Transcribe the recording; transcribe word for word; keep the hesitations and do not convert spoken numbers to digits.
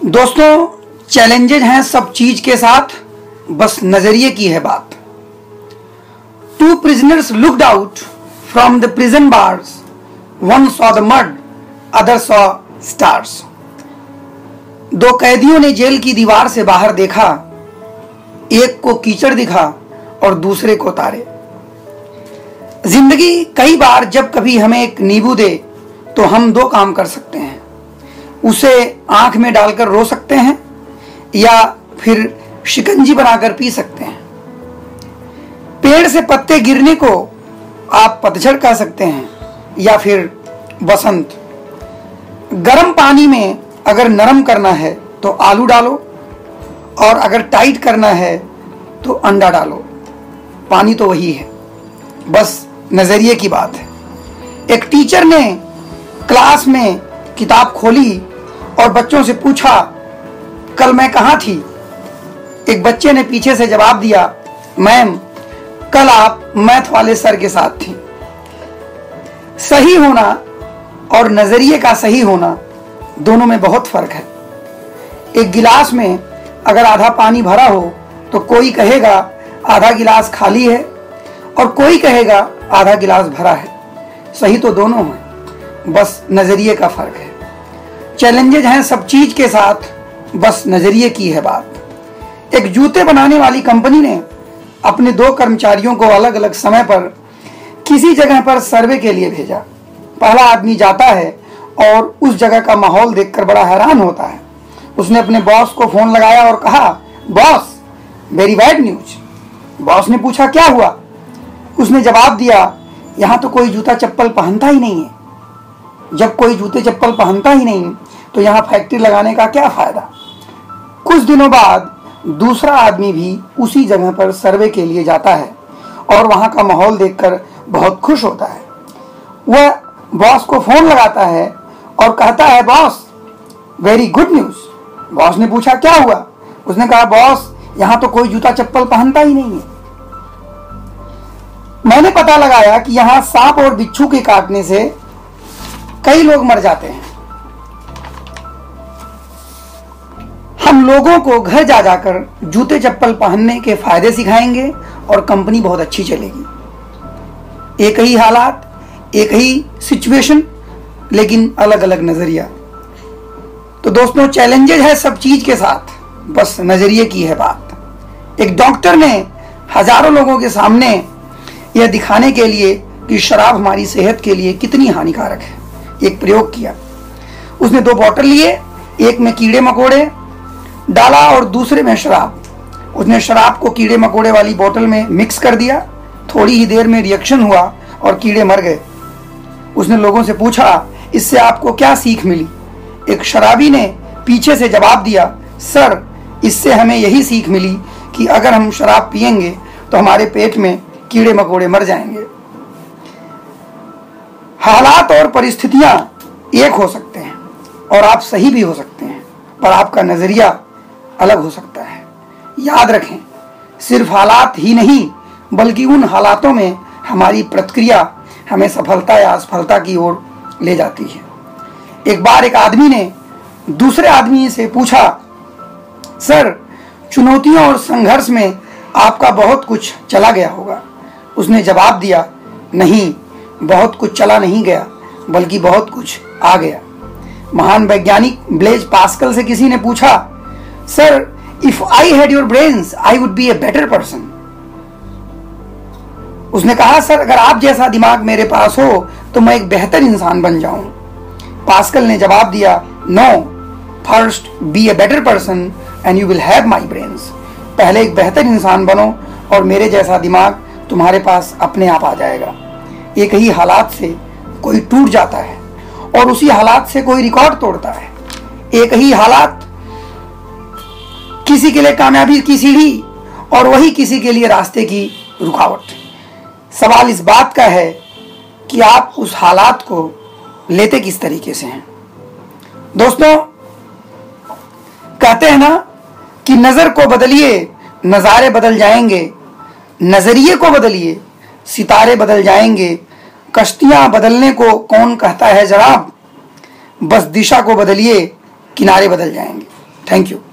दोस्तों, चैलेंजेज हैं सब चीज के साथ, बस नजरिए की है बात। Two prisoners looked out from the prison bars, one saw the mud, other saw stars. दो कैदियों ने जेल की दीवार से बाहर देखा, एक को कीचड़ दिखा और दूसरे को तारे। जिंदगी कई बार जब कभी हमें एक नींबू दे तो हम दो काम कर सकते हैं, उसे आंख में डालकर रो सकते हैं या फिर शिकंजी बनाकर पी सकते हैं। पेड़ से पत्ते गिरने को आप पतझड़ कह सकते हैं या फिर बसंत। गर्म पानी में अगर नरम करना है तो आलू डालो और अगर टाइट करना है तो अंडा डालो। पानी तो वही है, बस नजरिए की बात है। एक टीचर ने क्लास में किताब खोली और बच्चों से पूछा, कल मैं कहाँ थी? एक बच्चे ने पीछे से जवाब दिया, मैम कल आप मैथ वाले सर के साथ थी। सही होना और नजरिए का सही होना दोनों में बहुत फर्क है। एक गिलास में अगर आधा पानी भरा हो तो कोई कहेगा आधा गिलास खाली है और कोई कहेगा आधा गिलास भरा है। सही तो दोनों हैं, बस नजरिए का फर्क है। चैलेंजेज हैं सब चीज के साथ, बस नजरिए की है बात। एक जूते बनाने वाली कंपनी ने अपने दो कर्मचारियों को अलग अलग समय पर किसी जगह पर सर्वे के लिए भेजा। पहला आदमी जाता है और उस जगह का माहौल देखकर बड़ा हैरान होता है। उसने अपने बॉस को फोन लगाया और कहा, boss very bad news. Boss ने पूछा, क्या हुआ? उसने जवाब दिया, यहाँ तो कोई जूता चप्पल पहनता ही नहीं है। जब कोई जूते चप्पल पहनता ही नहीं तो यहाँ फैक्ट्री लगाने का क्या फायदा? कुछ दिनों बाद दूसरा आदमी भी उसी जगह पर सर्वे के लिए जाता है और वहां का माहौल देखकर बहुत खुश होता है। वह बॉस को फोन लगाता है और कहता है, boss very good news. Boss ने पूछा, क्या हुआ? उसने कहा, बॉस यहाँ तो कोई जूता चप्पल पहनता ही नहीं है। मैंने पता लगाया कि यहाँ सांप और बिच्छू के काटने से कई लोग मर जाते हैं। हम लोगों को घर जा जाकर जूते चप्पल पहनने के फायदे सिखाएंगे और कंपनी बहुत अच्छी चलेगी। एक ही हालात, एक ही सिचुएशन, लेकिन अलग अलग नजरिया। तो दोस्तों, चैलेंजेज है सब चीज के साथ, बस नजरिए की है बात। एक डॉक्टर ने हजारों लोगों के सामने यह दिखाने के लिए कि शराब हमारी सेहत के लिए कितनी हानिकारक है, एक प्रयोग किया। उसने दो बोतल लिए, एक में कीड़े मकोड़े डाला और दूसरे में शराब। उसने शराब को कीड़े मकोड़े वाली बोतल में मिक्स कर दिया। थोड़ी ही देर में रिएक्शन हुआ और कीड़े मर गए। उसने लोगों से पूछा, इससे आपको क्या सीख मिली? एक शराबी ने पीछे से जवाब दिया, सर इससे हमें यही सीख मिली कि अगर हम शराब पिएंगे तो हमारे पेट में कीड़े मकोड़े मर जाएंगे। हालात और परिस्थितियां एक हो सकते हैं और आप सही भी हो सकते हैं, पर आपका नजरिया अलग हो सकता है। याद रखें, सिर्फ हालात ही नहीं बल्कि उन हालातों में हमारी प्रतिक्रिया हमें सफलता या असफलता की ओर ले जाती है। एक बार एक आदमी ने दूसरे आदमी से पूछा, सर चुनौतियों और संघर्ष में आपका बहुत कुछ चला गया होगा। उसने जवाब दिया, नहीं, बहुत कुछ चला नहीं गया बल्कि बहुत कुछ आ गया। महान वैज्ञानिक ब्लेज पास्कल से किसी ने पूछा, sir if I had your brains I would be a better person. उसने कहा, सर अगर आप जैसा दिमाग मेरे पास हो तो मैं एक बेहतर इंसान बन जाऊं। पास्कल ने जवाब दिया, no, first be a better person and you will have my brains. पहले एक बेहतर इंसान बनो और मेरे जैसा दिमाग तुम्हारे पास अपने आप आ जाएगा। एक ही हालात से कोई टूट जाता है और उसी हालात से कोई रिकॉर्ड तोड़ता है। एक ही हालात किसी के लिए कामयाबी की सीढ़ी और वही किसी के लिए रास्ते की रुकावट। सवाल इस बात का है कि आप उस हालात को लेते किस तरीके से हैं। दोस्तों, कहते हैं ना कि नजर को बदलिए नजारे बदल जाएंगे, नजरिए को बदलिए सितारे बदल जाएंगे। कश्तियां बदलने को कौन कहता है जनाब, बस दिशा को बदलिए किनारे बदल जाएंगे। Thank you.